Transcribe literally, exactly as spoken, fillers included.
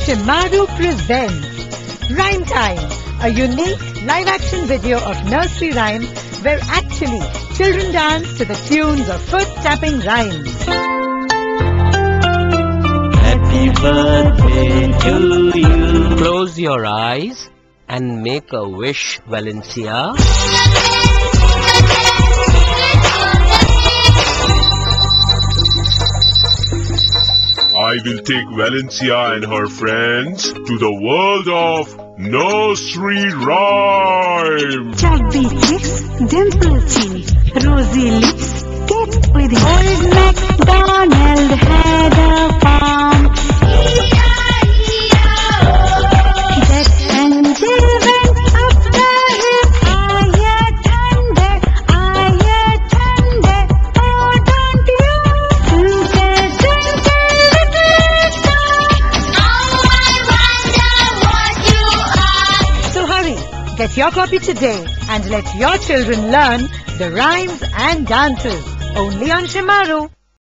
Shemaroo presents Rhyme Time, a unique live-action video of nursery rhymes where actually children dance to the tunes of foot-tapping rhymes. Happy birthday to you. Close your eyes and make a wish, Valencia. I will take Valencia and her friends to the world of nursery rhyme. Chubby cheeks, dimple chin, rosy lips, cake with it. Old MacDonald had a farm. That angel went up the hill. I thunder, I thunder. Oh, don't you? Twinkle, twinkle, little star. Oh, I wonder what you are. So hurry, get your copy today and let your children learn the rhymes and dances only on Shemaroo.